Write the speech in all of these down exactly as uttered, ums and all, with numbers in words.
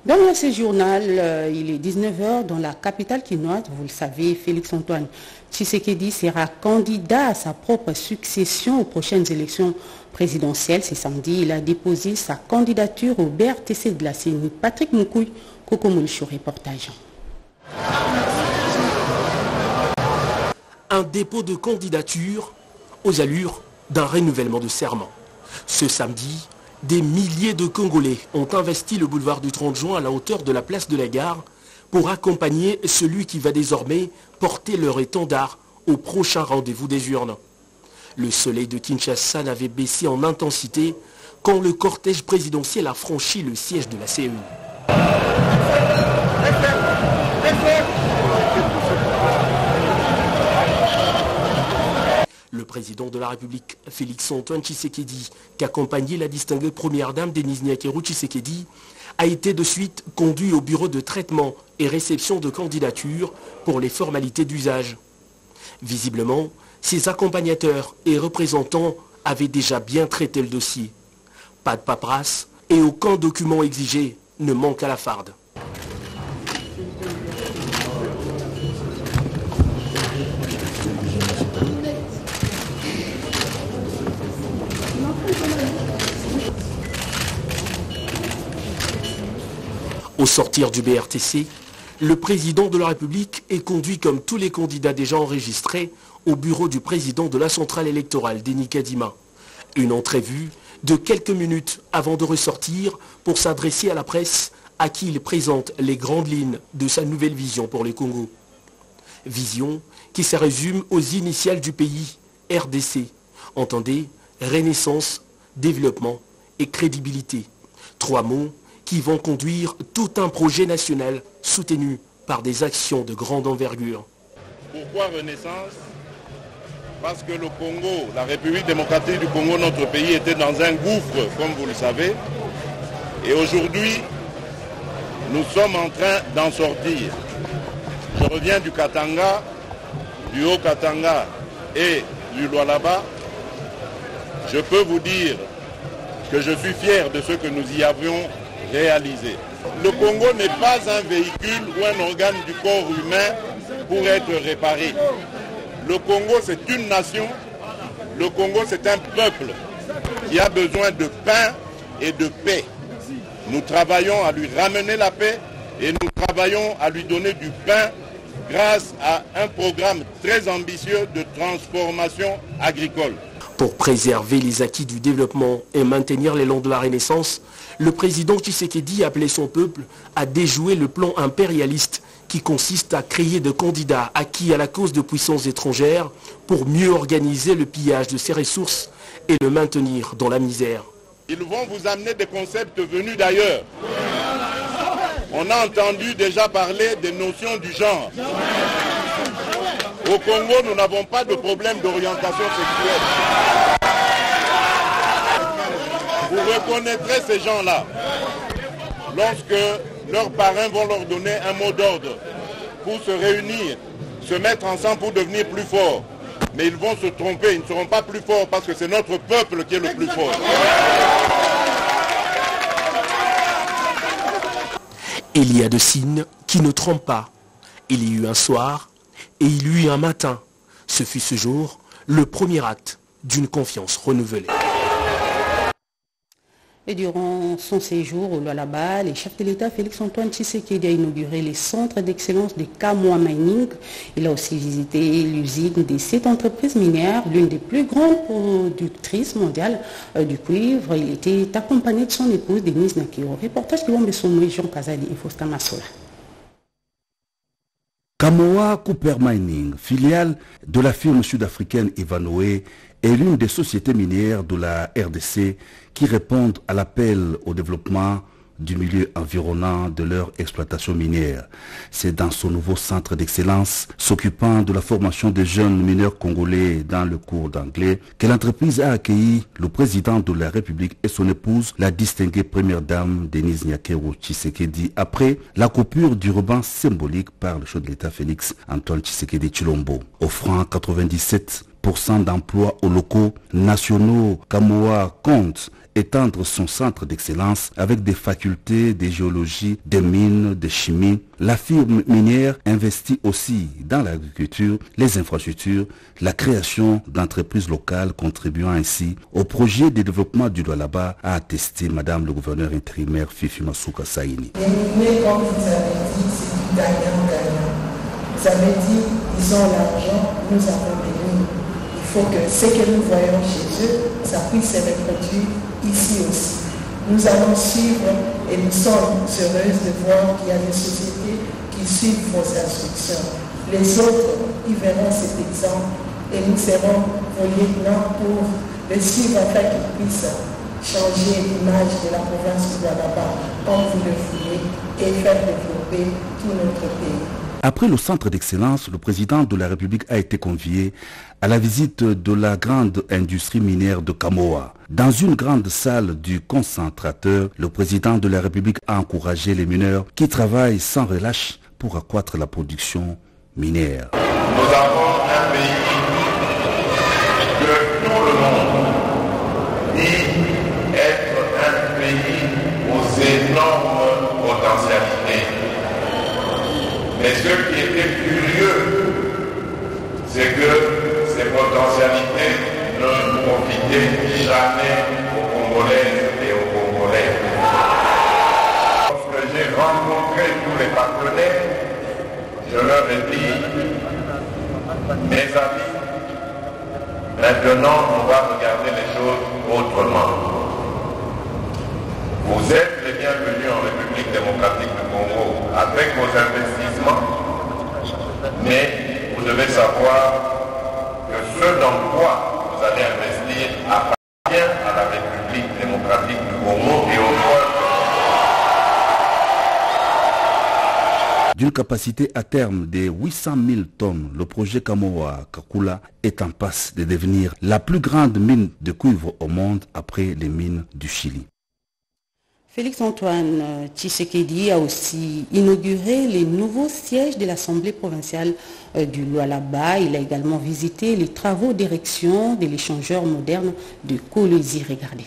Dans ce journal, euh, il est dix-neuf heures dans la capitale quinoise. Vous le savez, Félix-Antoine Tshisekedi sera candidat à sa propre succession aux prochaines élections présidentielles. Ce samedi, il a déposé sa candidature au B R T C de la C E N I. Patrick Moukouy, Coco Moulichou, reportage. Un dépôt de candidature aux allures d'un renouvellement de serment. Ce samedi, des milliers de Congolais ont investi le boulevard du trente juin à la hauteur de la place de la Gare pour accompagner celui qui va désormais porter leur étendard au prochain rendez-vous des urnes. Le soleil de Kinshasa n'avait baissé en intensité quand le cortège présidentiel a franchi le siège de la C E N I. Le président de la République, Félix-Antoine Tshisekedi, qui accompagnait la distinguée première dame Denise Nyakeru Tshisekedi, a été de suite conduit au bureau de traitement et réception de candidatures pour les formalités d'usage. Visiblement, ses accompagnateurs et représentants avaient déjà bien traité le dossier. Pas de paperasse et aucun document exigé ne manque à la farde. Au sortir du B R T C, le président de la République est conduit comme tous les candidats déjà enregistrés au bureau du président de la centrale électorale, Denis Kadima. Une entrevue de quelques minutes avant de ressortir pour s'adresser à la presse à qui il présente les grandes lignes de sa nouvelle vision pour les Congo. Vision qui se résume aux initiales du pays, R D C. Entendez, renaissance, développement et crédibilité. Trois mots qui vont conduire tout un projet national soutenu par des actions de grande envergure. Pourquoi renaissance? Parce que le Congo, la République démocratique du Congo, notre pays, était dans un gouffre, comme vous le savez. Et aujourd'hui, nous sommes en train d'en sortir. Je reviens du Katanga, du Haut-Katanga et du Lualaba. Je peux vous dire que je suis fier de ce que nous y avions réalisé. Le Congo n'est pas un véhicule ou un organe du corps humain pour être réparé. Le Congo, c'est une nation. Le Congo, c'est un peuple qui a besoin de pain et de paix. Nous travaillons à lui ramener la paix et nous travaillons à lui donner du pain grâce à un programme très ambitieux de transformation agricole. Pour préserver les acquis du développement et maintenir l'élan de la Renaissance, le président Tshisekedi a appelé son peuple à déjouer le plan impérialiste qui consiste à créer des candidats acquis à la cause de puissances étrangères pour mieux organiser le pillage de ses ressources et le maintenir dans la misère. Ils vont vous amener des concepts venus d'ailleurs. On a entendu déjà parler des notions du genre. Au Congo, nous n'avons pas de problème d'orientation sexuelle. Vous reconnaîtrez ces gens-là lorsque leurs parrains vont leur donner un mot d'ordre pour se réunir, se mettre ensemble pour devenir plus forts. Mais ils vont se tromper, ils ne seront pas plus forts parce que c'est notre peuple qui est le plus fort. Il y a de signes qui ne trompent pas. Il y eut un soir et il y eut un matin. Ce fut ce jour le premier acte d'une confiance renouvelée. Et durant son séjour au Lualaba, le chef de l'État Félix-Antoine Tshisekedi a inauguré les centres d'excellence de Kamoa Mining. Il a aussi visité l'usine de cette entreprise minière, l'une des plus grandes productrices mondiales du cuivre. Il était accompagné de son épouse Denise Nyakeru. Reportage de Wambesomwe, Jean Kazali et Faustin Massola. Kamoa Copper Mining, filiale de la firme sud-africaine Ivanhoe, est l'une des sociétés minières de la R D C qui répondent à l'appel au développement du milieu environnant de leur exploitation minière. C'est dans son nouveau centre d'excellence s'occupant de la formation des jeunes mineurs congolais dans le cours d'anglais que l'entreprise a accueilli le président de la République et son épouse, la distinguée première dame Denise Nyakeru Tshisekedi, après la coupure du ruban symbolique par le chef de l'État Félix Antoine Tshisekedi Tshilombo, offrant quatre-vingt-dix-sept pour cent d'emplois aux locaux nationaux. Kamoa compte étendre son centre d'excellence avec des facultés de géologie, de mines, de chimie. La firme minière investit aussi dans l'agriculture, les infrastructures, la création d'entreprises locales contribuant ainsi au projet de développement du Lualaba, a attesté Madame le gouverneur intérimaire Fifi Masuka Saini. Les miniers, comme vous avez dit, c'est du gagnant-gagnant. Vous avez dit, ils ont l'argent, nous avons les mines. Il faut que ce que nous voyons chez eux, ça puisse se reproduire ici aussi. Nous allons suivre et nous sommes heureuses de voir qu'il y a des sociétés qui suivent vos instructions. Les autres, ils verront cet exemple et nous serons vos lieutenants pour le suivre afin qu'ils puissent changer l'image de la province du Lualaba comme vous le voulez et faire développer tout notre pays. Après le centre d'excellence, le président de la République a été convié à la visite de la grande industrie minière de Kamoa. Dans une grande salle du concentrateur, le président de la République a encouragé les mineurs qui travaillent sans relâche pour accroître la production minière. Nous avons un pays que tout le monde dit être un pays aux énormes potentialités. Mais ce qui était curieux, c'est que ces potentialités ne profitaient jamais aux Congolaises et aux Congolais. Lorsque j'ai rencontré tous les partenaires, je leur ai dit, mes amis, maintenant on va regarder les choses autrement. Vous êtes les bienvenus en République démocratique du Congo avec vos investissements, mais vous devez savoir que ce dans quoi vous allez investir appartient à la République démocratique du Congo et au peuple. D'une capacité à terme de huit cent mille tonnes, le projet Kamoa Kakula est en passe de devenir la plus grande mine de cuivre au monde après les mines du Chili. Félix-Antoine Tshisekedi a aussi inauguré les nouveaux sièges de l'Assemblée provinciale du Lualaba. Il a également visité les travaux d'érection de l'échangeur moderne de Kolwezi. Regardez.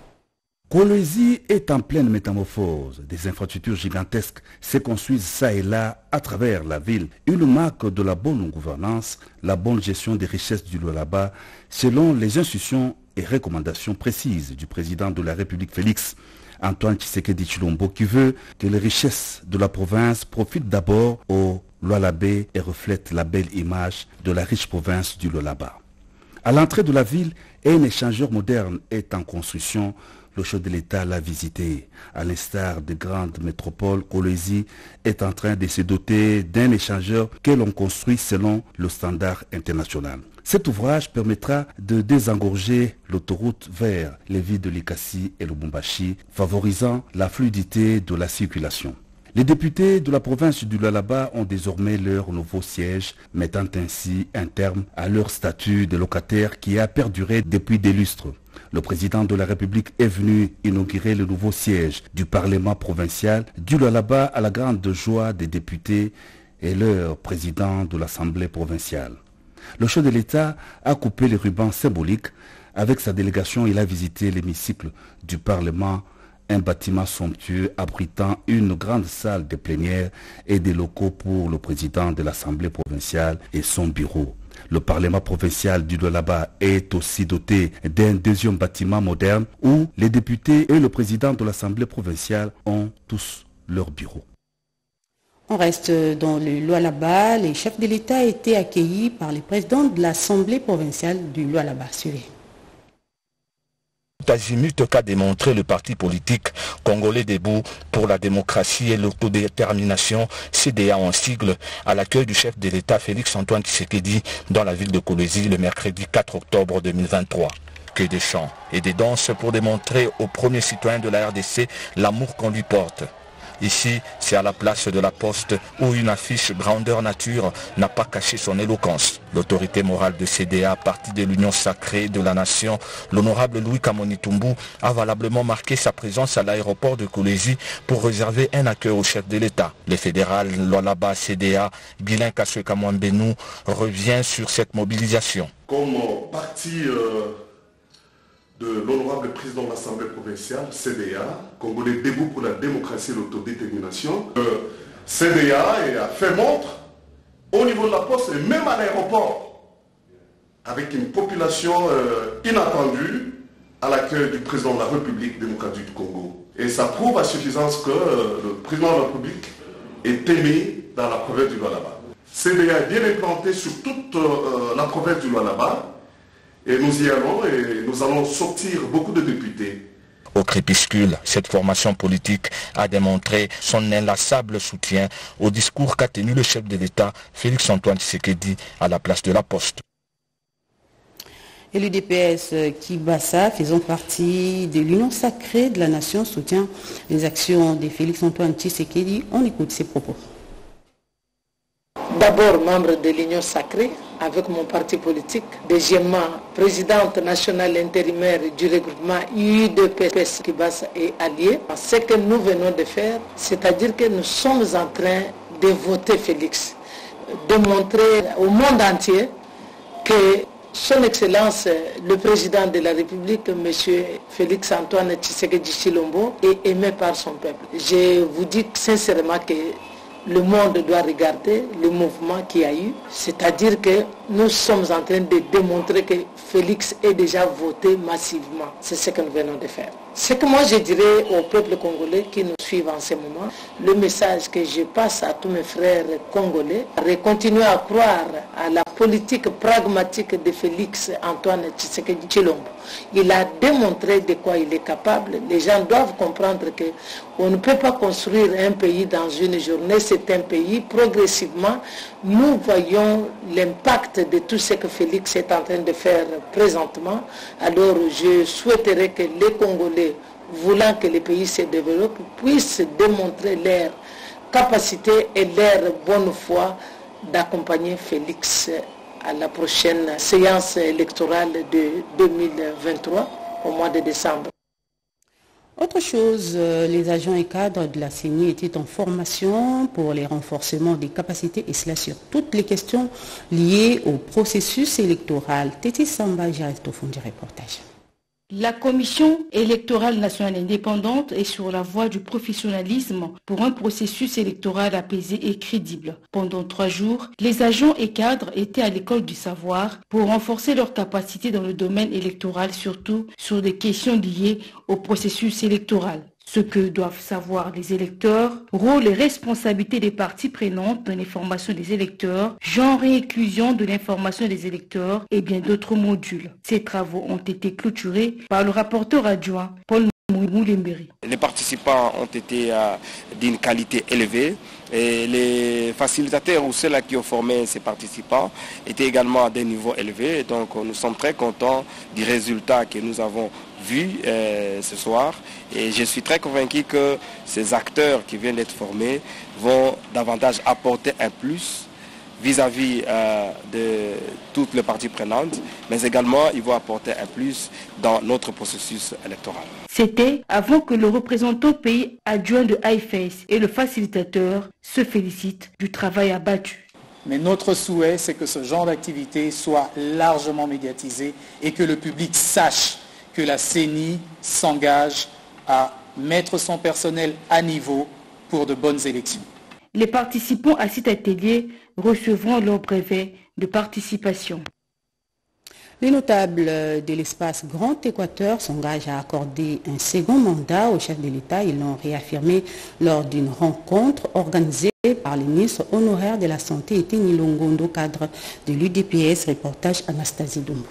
Kolwezi est en pleine métamorphose. Des infrastructures gigantesques se construisent ça et là à travers la ville. Une marque de la bonne gouvernance, la bonne gestion des richesses du Lualaba, selon les instructions et recommandations précises du président de la République Félix Antoine Tshisekedi Tshilombo, qui veut que les richesses de la province profitent d'abord au Lualabé et reflètent la belle image de la riche province du Lualaba. À l'entrée de la ville, un échangeur moderne est en construction. Le chef de l'État l'a visité. À l'instar de grandes métropoles, Kolwezi est en train de se doter d'un échangeur que l'on construit selon le standard international. Cet ouvrage permettra de désengorger l'autoroute vers les villes de Likasi et Lubumbashi, favorisant la fluidité de la circulation. Les députés de la province du Lualaba ont désormais leur nouveau siège, mettant ainsi un terme à leur statut de locataire qui a perduré depuis des lustres. Le président de la République est venu inaugurer le nouveau siège du Parlement provincial du Lualaba à la grande joie des députés et leur président de l'Assemblée provinciale. Le chef de l'État a coupé les rubans symboliques. Avec sa délégation, il a visité l'hémicycle du Parlement, un bâtiment somptueux abritant une grande salle de plénière et des locaux pour le président de l'Assemblée provinciale et son bureau. Le Parlement provincial du Lualaba est aussi doté d'un deuxième bâtiment moderne où les députés et le président de l'Assemblée provinciale ont tous leur bureau. On reste dans le Lualaba. Les chefs de l'État ont été accueillis par le président de l'Assemblée provinciale du Lualaba. Suivez. Azimut qu'a démontré le parti politique congolais debout pour la démocratie et l'autodétermination, C D A en sigle, à l'accueil du chef de l'État Félix Antoine Tshisekedi dans la ville de Kolwezi le mercredi quatre octobre deux mille vingt-trois. Que des chants et des danses pour démontrer aux premiers citoyens de la R D C l'amour qu'on lui porte. Ici, c'est à la place de la Poste où une affiche grandeur nature n'a pas caché son éloquence. L'autorité morale de C D A, parti de l'Union sacrée de la nation, l'honorable Louis Kamonitumbu, a valablement marqué sa présence à l'aéroport de Kolwezi pour réserver un accueil au chef de l'État. Le fédéral Lualaba C D A, Guilain Kasweka Mwambenu, revient sur cette mobilisation. Comme parti euh, de l'honorable président de l'Assemblée provinciale, C D A, Congolais debout pour la démocratie et l'autodétermination. Le C D A a fait montre au niveau de la poste et même à l'aéroport, avec une population euh, inattendue à l'accueil du président de la République démocratique du Congo. Et ça prouve à suffisance que euh, le président de la République est aimé dans la province du Lualaba. C D A est bien implanté sur toute euh, la province du Lualaba. Et nous y allons et nous allons sortir beaucoup de députés. Au crépuscule, cette formation politique a démontré son inlassable soutien au discours qu'a tenu le chef de l'État, Félix Antoine Tshisekedi, à la place de la Poste. Et l'U D P S Kibassa, faisant partie de l'Union sacrée de la nation, soutient les actions de Félix Antoine Tshisekedi. On écoute ses propos. D'abord membre de l'Union sacrée avec mon parti politique. Deuxièmement, présidente nationale intérimaire du regroupement U D P S Kibassa et alliés. Ce que nous venons de faire, c'est-à-dire que nous sommes en train de voter Félix, de montrer au monde entier que Son Excellence, le président de la République, M. Félix Antoine Tshisekedi Tshilombo, est aimé par son peuple. Je vous dis sincèrement que le monde doit regarder le mouvement qu'il y a eu, c'est-à-dire que nous sommes en train de démontrer que Félix est déjà voté massivement. C'est ce que nous venons de faire. Ce que moi je dirais au peuple congolais qui nous suivent en ce moment, le message que je passe à tous mes frères congolais, de continuer à croire à la politique pragmatique de Félix Antoine Tshisekedi Tshilombo. Il a démontré de quoi il est capable. Les gens doivent comprendre qu'on ne peut pas construire un pays dans une journée. C'est un pays, progressivement, nous voyons l'impact de tout ce que Félix est en train de faire présentement. Alors je souhaiterais que les Congolais, voulant que le pays se développe, puissent démontrer leur capacité et leur bonne foi d'accompagner Félix à la prochaine séance électorale de deux mille vingt-trois, au mois de décembre. Autre chose, les agents et cadres de la C E N I étaient en formation pour les renforcements des capacités et cela sur toutes les questions liées au processus électoral. Téti Samba, j'arrête au fond du reportage. La Commission électorale nationale indépendante est sur la voie du professionnalisme pour un processus électoral apaisé et crédible. Pendant trois jours, les agents et cadres étaient à l'école du savoir pour renforcer leurs capacités dans le domaine électoral, surtout sur des questions liées au processus électoral. Ce que doivent savoir les électeurs, rôle et responsabilité des parties prenantes dans l'information des électeurs, genre et inclusion de l'information des électeurs et bien d'autres modules. Ces travaux ont été clôturés par le rapporteur adjoint Paul Moulemberi. Les participants ont été euh, d'une qualité élevée et les facilitateurs ou ceux-là qui ont formé ces participants étaient également à des niveaux élevés. Donc nous sommes très contents du résultat que nous avons vu euh, ce soir et je suis très convaincu que ces acteurs qui viennent d'être formés vont davantage apporter un plus vis-à-vis euh, de toutes les parties prenantes, mais également ils vont apporter un plus dans notre processus électoral. C'était avant que le représentant pays adjoint de I F S et le facilitateur se félicitent du travail abattu. Mais notre souhait, c'est que ce genre d'activité soit largement médiatisé et que le public sache que la C E N I s'engage à mettre son personnel à niveau pour de bonnes élections. Les participants à cet atelier recevront leur brevet de participation. Les notables de l'espace Grand Équateur s'engagent à accorder un second mandat au chef de l'État. Ils l'ont réaffirmé lors d'une rencontre organisée par le ministre honoraire de la Santé, Eteni Longondo, cadre de l'U D P S. Reportage Anastasie Dombo.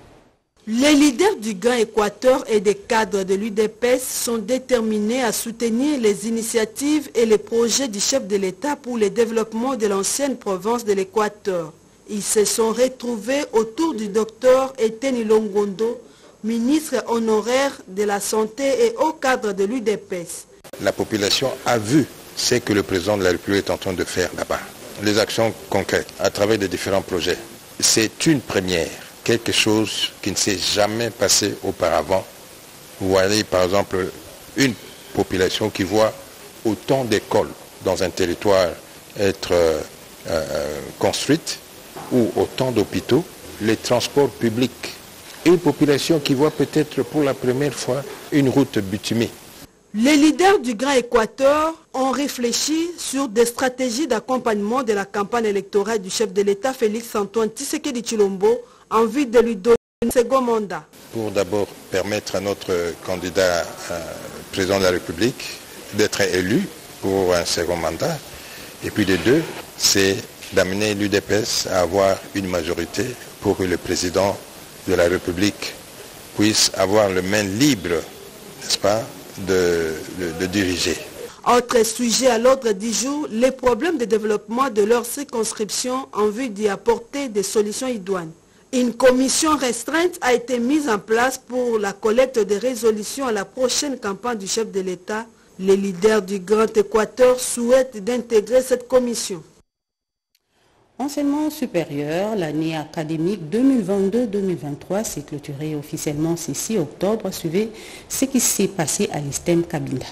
Les leaders du Grand Équateur et des cadres de l'U D P S sont déterminés à soutenir les initiatives et les projets du chef de l'État pour le développement de l'ancienne province de l'Équateur. Ils se sont retrouvés autour du docteur Eteni Longondo, ministre honoraire de la Santé et haut cadre de l'U D P S. La population a vu ce que le président de la République est en train de faire là-bas. Les actions concrètes à travers de différents projets. C'est une première. Quelque chose qui ne s'est jamais passé auparavant. Vous voyez par exemple une population qui voit autant d'écoles dans un territoire être euh, euh, construites ou autant d'hôpitaux, les transports publics Une population qui voit peut-être pour la première fois une route bitumée. Les leaders du Grand Équateur ont réfléchi sur des stratégies d'accompagnement de la campagne électorale du chef de l'État Félix-Antoine Tshisekedi Tshilombo en vue de lui donner un second mandat. Pour d'abord permettre à notre candidat euh, président de la République d'être élu pour un second mandat. Et puis de deux, c'est d'amener l'U D P S à avoir une majorité pour que le président de la République puisse avoir le main libre, n'est-ce pas, de, de, de diriger. Autre sujet à l'ordre du jour, les problèmes de développement de leur circonscription en vue d'y apporter des solutions idoines. Une commission restreinte a été mise en place pour la collecte des résolutions à la prochaine campagne du chef de l'État. Les leaders du Grand Équateur souhaitent d'intégrer cette commission. Enseignement supérieur, l'année académique deux mille vingt-deux deux mille vingt-trois s'est clôturée officiellement ce six octobre. Suivez ce qui s'est passé à l'I S T E M Cabinda.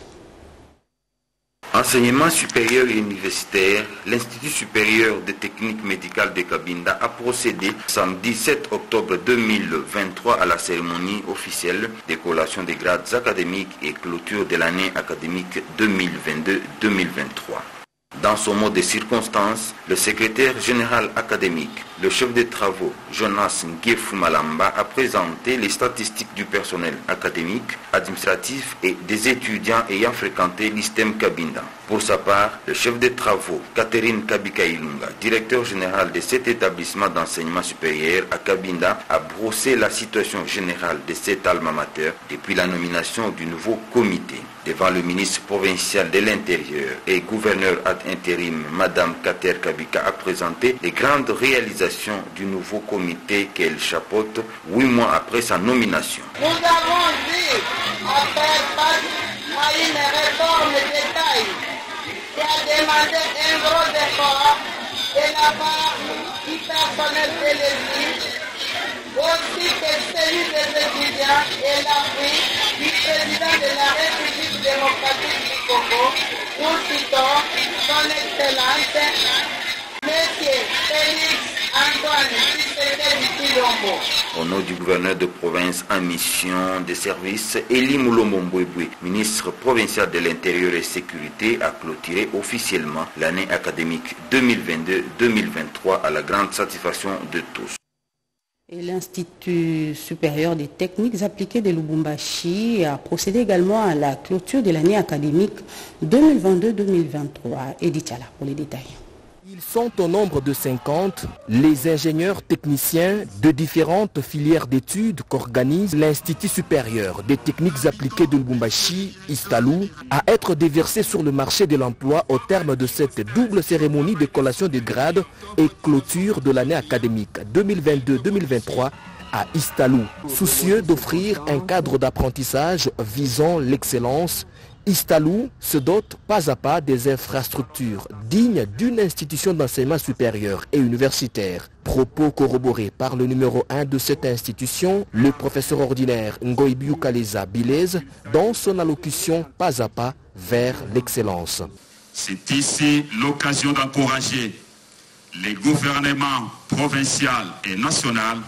Enseignement supérieur et universitaire, l'Institut supérieur des techniques médicales de Cabinda a procédé samedi sept octobre deux mille vingt-trois à la cérémonie officielle de collation des grades académiques et clôture de l'année académique deux mille vingt-deux deux mille vingt-trois. Dans son mot de circonstance, le secrétaire général académique, le chef de travaux, Jonas Ngiefu Malamba, a présenté les statistiques du personnel académique, administratif et des étudiants ayant fréquenté l'I S T E M Cabinda. Pour sa part, le chef de travaux, Catherine Kabika Ilunga, directeur général de cet établissement d'enseignement supérieur à Cabinda, a brossé la situation générale de cet alma mater depuis la nomination du nouveau comité. Devant le ministre provincial de l'Intérieur et gouverneur ad intérim, Madame Kater Kabika a présenté les grandes réalisations du nouveau comité qu'elle chapeaute huit mois après sa nomination. Nous avons dit à faire face à une réforme de taille qui a demandé un gros effort de la part du personnel de l'église, aussi que celui des étudiants et l'appui du président de la République démocratique du Congo, nous citons son Excellence, Monsieur Félix Antoine Tshisekedi Tshilombo. Au nom du gouverneur de province en mission de service, Eli Mulombo Mbouéboué, ministre provincial de l'Intérieur et Sécurité, a clôturé officiellement l'année académique deux mille vingt-deux deux mille vingt-trois à la grande satisfaction de tous. Et l'Institut supérieur des techniques appliquées de Lubumbashi a procédé également à la clôture de l'année académique deux mille vingt-deux deux mille vingt-trois. Edith Yala pour les détails. Ils sont au nombre de cinquante, les ingénieurs techniciens de différentes filières d'études qu'organise l'Institut supérieur des techniques appliquées de Lubumbashi, Istalou, à être déversés sur le marché de l'emploi au terme de cette double cérémonie de collation de grades et clôture de l'année académique deux mille vingt-deux deux mille vingt-trois à Istalou. Soucieux d'offrir un cadre d'apprentissage visant l'excellence, Istalou se dote pas à pas des infrastructures dignes d'une institution d'enseignement supérieur et universitaire. Propos corroborés par le numéro un de cette institution, le professeur ordinaire Ngoïbiou Kaleza Bilez, dans son allocution pas à pas vers l'excellence. C'est ici l'occasion d'encourager les gouvernements provinciaux et nationaux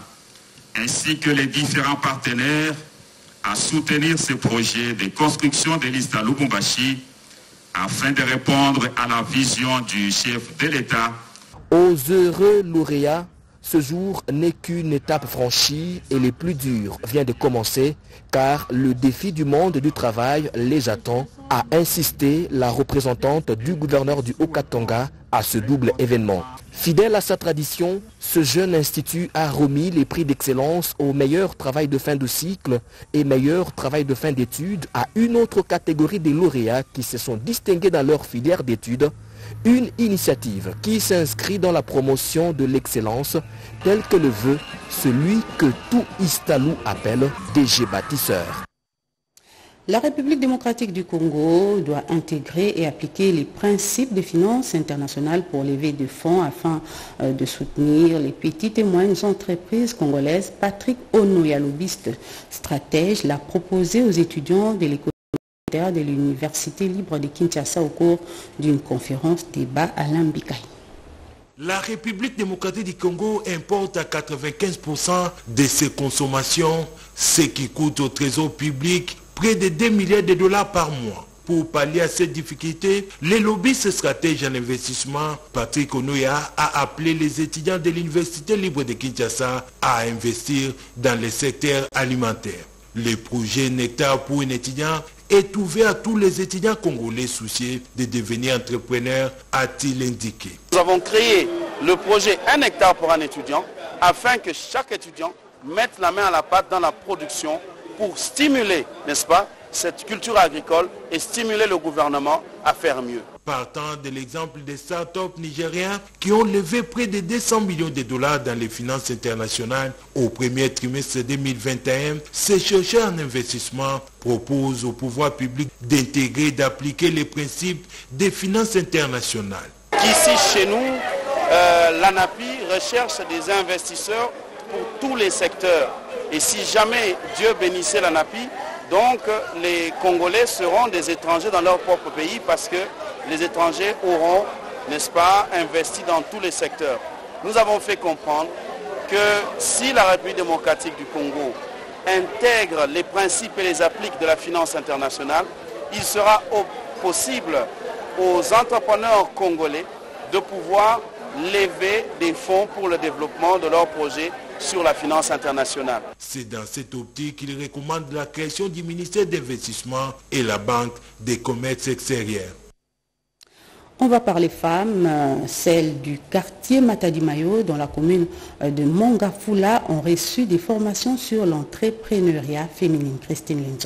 ainsi que les différents partenaires à soutenir ce projet de construction de l'I S T E M Lubumbashi afin de répondre à la vision du chef de l'État. Aux heureux lauréats, ce jour n'est qu'une étape franchie et les plus durs vient de commencer car le défi du monde du travail les attend, a insisté la représentante du gouverneur du Haut-Katanga à ce double événement. Fidèle à sa tradition, ce jeune institut a remis les prix d'excellence au meilleur travail de fin de cycle et meilleur travail de fin d'études à une autre catégorie de lauréats qui se sont distingués dans leur filière d'études. Une initiative qui s'inscrit dans la promotion de l'excellence telle que le veut celui que tout Istalou appelle D G bâtisseur. La République démocratique du Congo doit intégrer et appliquer les principes de finances internationales pour lever des fonds afin de soutenir les petites et moyennes entreprises congolaises. Patrick Onoya, lobbyiste stratège, l'a proposé aux étudiants de l'école de l'Université libre de Kinshasa au cours d'une conférence débat à Lambikaï. La République démocratique du Congo importe à quatre-vingt-quinze pour cent de ses consommations, ce qui coûte au trésor public près de deux milliards de dollars par mois. Pour pallier à cette difficulté, le lobbyiste stratège en investissement, Patrick Onoya, a appelé les étudiants de l'Université libre de Kinshasa à investir dans le secteur alimentaire. Le projet Nectar pour un étudiant est ouvert à tous les étudiants congolais soucieux de devenir entrepreneurs, a-t-il indiqué. Nous avons créé le projet Un hectare pour un étudiant afin que chaque étudiant mette la main à la pâte dans la production pour stimuler, n'est-ce pas, cette culture agricole et stimuler le gouvernement à faire mieux. Partant de l'exemple des startups nigériens qui ont levé près de deux cents millions de dollars dans les finances internationales au premier trimestre deux mille vingt et un, ces chercheurs en investissement proposent au pouvoir public d'intégrer et d'appliquer les principes des finances internationales. Ici chez nous, euh, l'ANAPI recherche des investisseurs pour tous les secteurs. Et si jamais Dieu bénissait l'ANAPI, donc les Congolais seront des étrangers dans leur propre pays parce que les étrangers auront, n'est-ce pas, investi dans tous les secteurs. Nous avons fait comprendre que si la République démocratique du Congo intègre les principes et les applique de la finance internationale, il sera possible aux entrepreneurs congolais de pouvoir lever des fonds pour le développement de leurs projets sur la finance internationale. C'est dans cette optique qu'il recommande la création du ministère d'investissement et la Banque des commerces extérieurs. On va parler femmes, euh, celles du quartier Matadi-Mayo dans la commune euh, de Mongafula ont reçu des formations sur l'entrepreneuriat féminin. Christine Lenzo.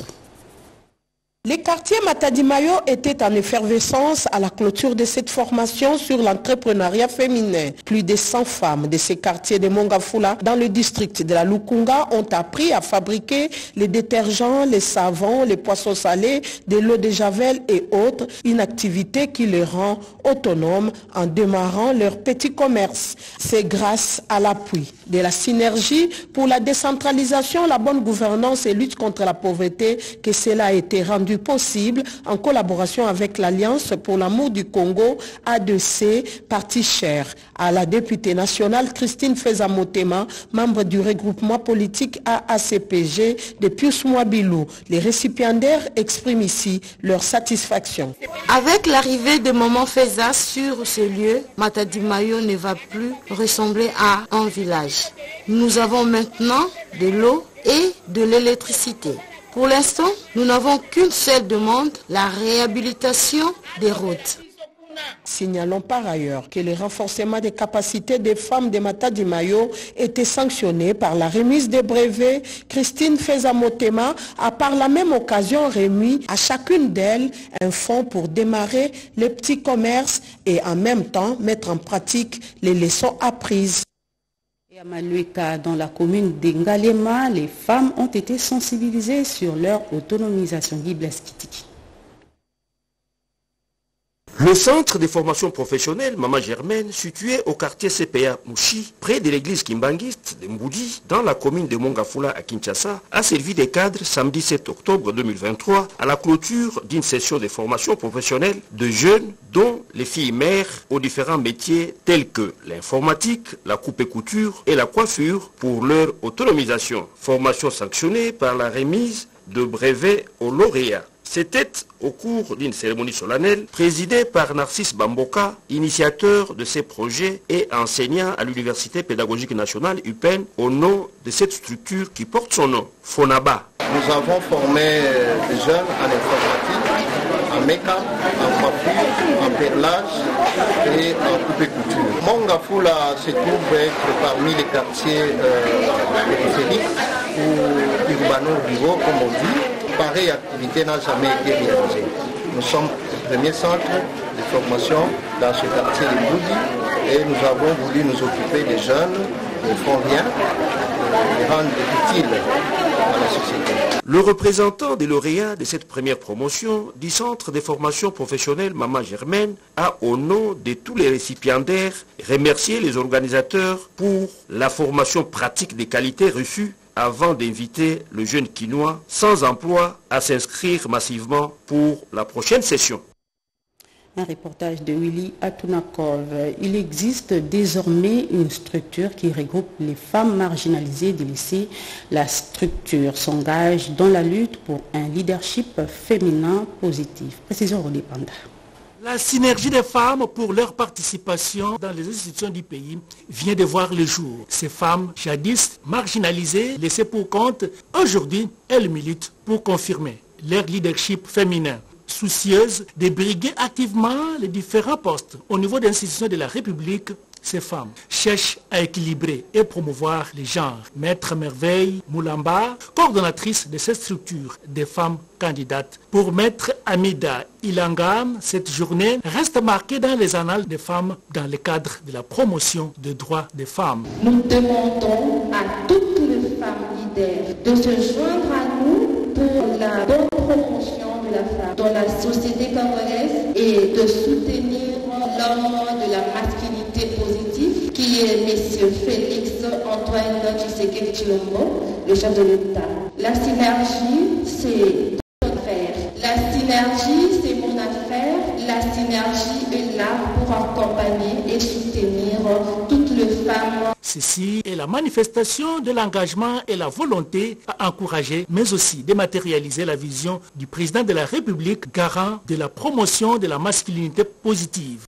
Les quartiers Matadi-Mayo étaient en effervescence à la clôture de cette formation sur l'entrepreneuriat féminin. Plus de cent femmes de ces quartiers de Mongafula dans le district de la Lukunga ont appris à fabriquer les détergents, les savons, les poissons salés, de l'eau de javel et autres, une activité qui les rend autonomes en démarrant leur petit commerce. C'est grâce à l'appui de la synergie pour la décentralisation, la bonne gouvernance et lutte contre la pauvreté que cela a été rendu possible en collaboration avec l'Alliance pour l'amour du Congo, A D C, parti cher à la députée nationale Christine Feza-Motema, membre du regroupement politique A A C P G de Pius Mwabilou. Les récipiendaires expriment ici leur satisfaction. Avec l'arrivée de Maman Feza sur ce lieu, Matadi-Mayo ne va plus ressembler à un village. Nous avons maintenant de l'eau et de l'électricité. Pour l'instant, nous n'avons qu'une seule demande, la réhabilitation des routes. Signalons par ailleurs que le renforcement des capacités des femmes de Matadi-Mayo était sanctionné par la remise des brevets. Christine Feza-Motema a par la même occasion remis à chacune d'elles un fonds pour démarrer les petits commerces et en même temps mettre en pratique les leçons apprises. À Maluika, dans la commune d'Ngalema, les femmes ont été sensibilisées sur leur autonomisation. Guy Blaskitiki. Le centre de formation professionnelle Mama Germaine, situé au quartier C P A Mouchi, près de l'église kimbanguiste de Mboudi, dans la commune de Mongafula à Kinshasa, a servi des cadres samedi sept octobre deux mille vingt-trois à la clôture d'une session de formation professionnelle de jeunes, dont les filles mères aux différents métiers tels que l'informatique, la coupe et couture et la coiffure pour leur autonomisation. Formation sanctionnée par la remise de brevets aux lauréats. C'était au cours d'une cérémonie solennelle présidée par Narcisse Bamboka, initiateur de ces projets et enseignant à l'Université pédagogique nationale U P E N au nom de cette structure qui porte son nom, FONABA. Nous avons formé des jeunes en informatique, en make-up, en coiffure, en perlage et en coupe et couture. Mongafula se trouve être parmi les quartiers euh, périphériques ou urbano-ruraux comme on dit. Pareille activité n'a jamais été réalisée. Nous sommes le premier centre de formation dans ce quartier de Mboudi et nous avons voulu nous occuper des jeunes qui ne font rien, les rendre utiles à la société. Le représentant des lauréats de cette première promotion du centre de formation professionnelle Mama Germaine a, au nom de tous les récipiendaires, remercié les organisateurs pour la formation pratique de qualité reçue avant d'inviter le jeune Quinois sans emploi à s'inscrire massivement pour la prochaine session. Un reportage de Willy Atunakov. Il existe désormais une structure qui regroupe les femmes marginalisées délaissées. La structure s'engage dans la lutte pour un leadership féminin positif. Précision Rodé Panda. La synergie des femmes pour leur participation dans les institutions du pays vient de voir le jour. Ces femmes, jadis marginalisées, laissées pour compte, aujourd'hui, elles militent pour confirmer leur leadership féminin. Soucieuses de briguer activement les différents postes au niveau des institutions de la République, ces femmes cherchent à équilibrer et promouvoir les genres. Maître Merveille Moulamba, coordonnatrice de cette structure des femmes candidates. Pour Maître Amida Ilangam, cette journée reste marquée dans les annales des femmes dans le cadre de la promotion des droits des femmes. Nous demandons à toutes les femmes leaders de se joindre à nous pour la bonne promotion de la femme dans la société congolaise et de soutenir l'homme de la masculinité positive qui est M. Félix Antoine Tshisekedi Tshilombo, le chef de l'État. La synergie, c'est notre affaire. La synergie, c'est mon affaire. La synergie est là pour accompagner et soutenir toutes les femmes. Ceci est la manifestation de l'engagement et la volonté à encourager, mais aussi de matérialiser la vision du président de la République, garant de la promotion de la masculinité positive.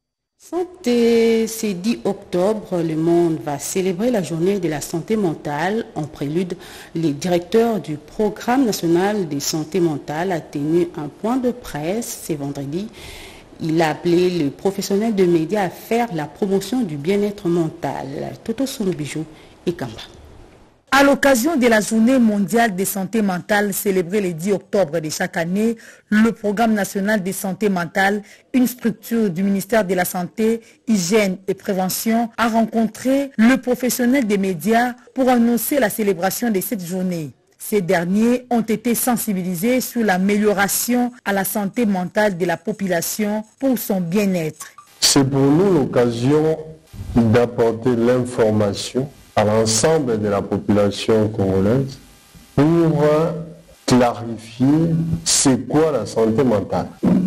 Santé, c'est dix octobre, le monde va célébrer la journée de la santé mentale. En prélude, le directeur du programme national de santé mentale a tenu un point de presse ce vendredi. Il a appelé les professionnels de médias à faire la promotion du bien-être mental. Toto Sounbijou et Kamba. À l'occasion de la journée mondiale de santé mentale célébrée le dix octobre de chaque année, le programme national de santé mentale, une structure du ministère de la Santé, Hygiène et Prévention, a rencontré le professionnel des médias pour annoncer la célébration de cette journée. Ces derniers ont été sensibilisés sur l'amélioration à la santé mentale de la population pour son bien-être. C'est pour nous l'occasion d'apporter l'information à l'ensemble de la population congolaise pour clarifier c'est quoi la santé mentale.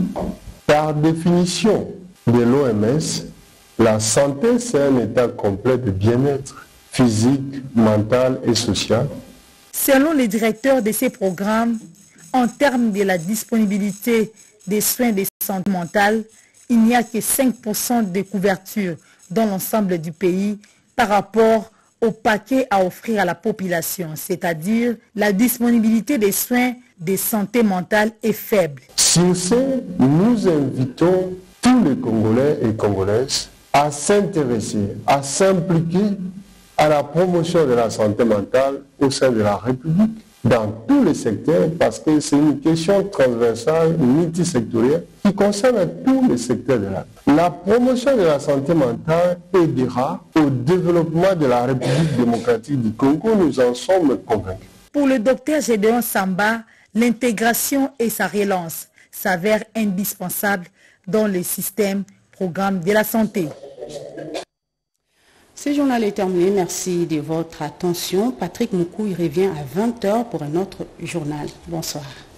Par définition de l'O M S, la santé c'est un état complet de bien-être physique, mental et social. Selon les directeurs de ces programmes, en termes de la disponibilité des soins de santé mentale, il n'y a que cinq pour cent de couverture dans l'ensemble du pays par rapport au paquet à offrir à la population, c'est-à-dire la disponibilité des soins de santé mentale est faible. Sur ce, nous invitons tous les Congolais et Congolaises à s'intéresser, à s'impliquer à la promotion de la santé mentale au sein de la République, dans tous les secteurs, parce que c'est une question transversale, multisectorielle, qui concerne tous les secteurs de la vie. La promotion de la santé mentale aidera au développement de la République démocratique du Congo, nous en sommes convaincus. Pour le docteur Gédéon Samba, l'intégration et sa relance s'avèrent indispensables dans le système programme de la santé. Ce journal est terminé. Merci de votre attention. Patrick Moukou y revient à vingt heures pour un autre journal. Bonsoir.